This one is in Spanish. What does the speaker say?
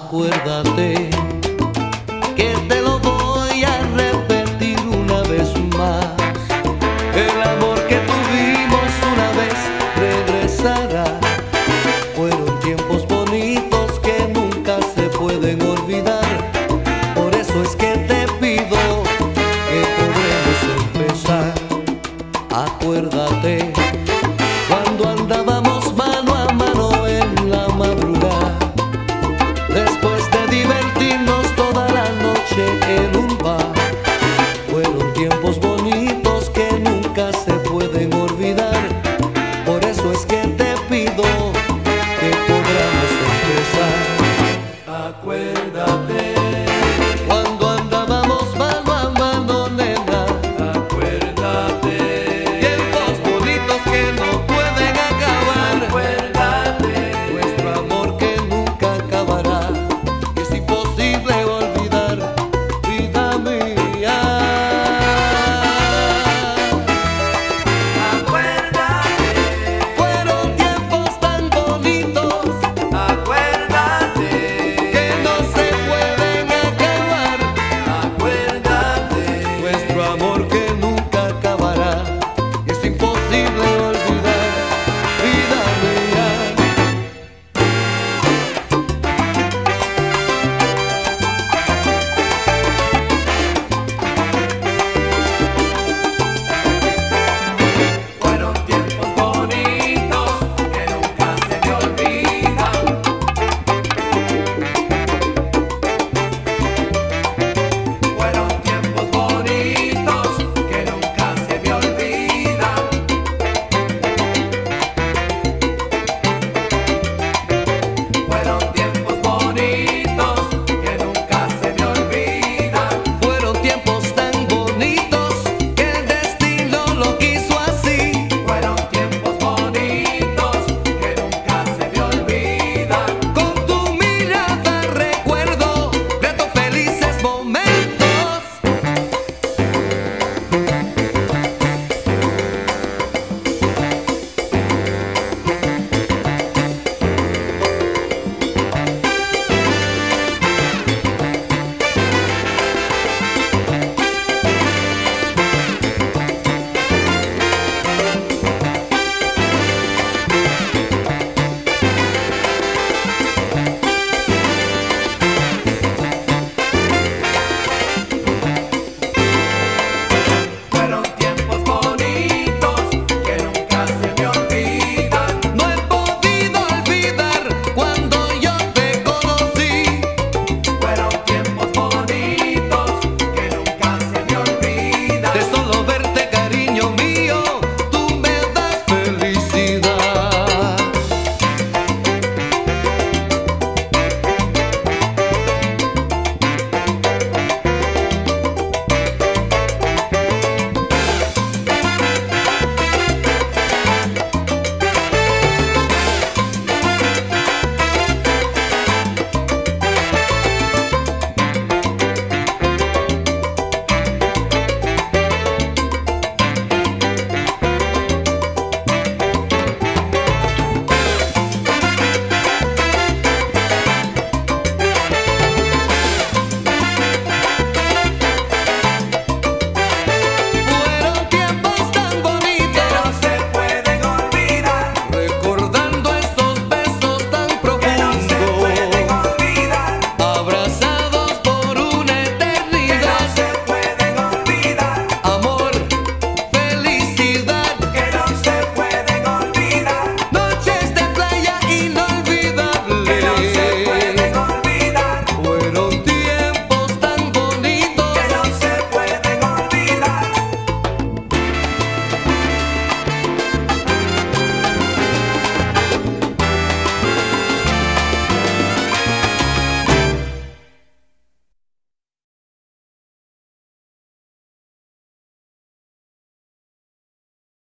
Acuérdate que te lo voy a repetir una vez más. El amor que tuvimos una vez regresará. Fueron tiempos bonitos que nunca se pueden olvidar. Por eso es que te pido que podremos empezar. Acuérdate cuando andábamos mano a mano en la madrugada, después de divertirnos toda la noche en